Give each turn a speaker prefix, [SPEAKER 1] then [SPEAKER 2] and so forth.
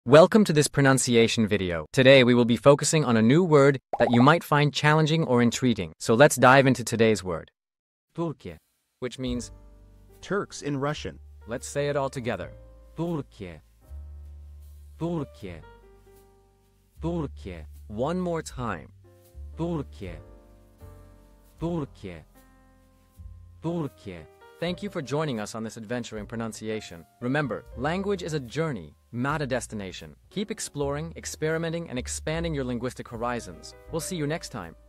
[SPEAKER 1] Welcome to this pronunciation video. Today we will be focusing on a new word that you might find challenging or intriguing. So let's dive into today's word. Turki, which means
[SPEAKER 2] Turks in Russian.
[SPEAKER 1] Let's say it all together. Turki. Turki. Turki. One more time. Turki. Turki. Turki. Thank you for joining us on this adventure in pronunciation. Remember, language is a journey, not a destination. Keep exploring, experimenting, and expanding your linguistic horizons. We'll see you next time.